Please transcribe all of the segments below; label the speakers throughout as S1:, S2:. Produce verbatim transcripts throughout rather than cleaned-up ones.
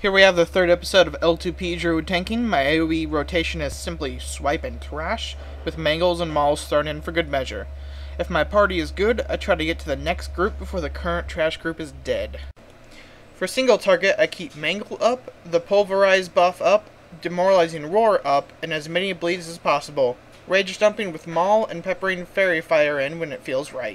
S1: Here we have the third episode of L two P Druid tanking. My AoE rotation is simply swipe and thrash, with mangles and mauls thrown in for good measure. If my party is good, I try to get to the next group before the current trash group is dead. For single target, I keep mangle up, the pulverize buff up, demoralizing roar up, and as many bleeds as possible. Rage dumping with maul and peppering fairy fire in when it feels right.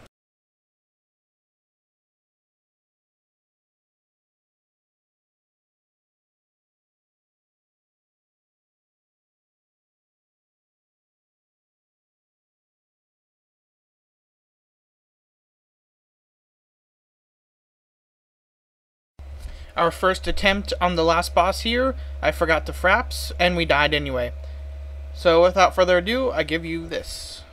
S1: Our first attempt on the last boss here, I forgot the fraps, and we died anyway. So without further ado, I give you this.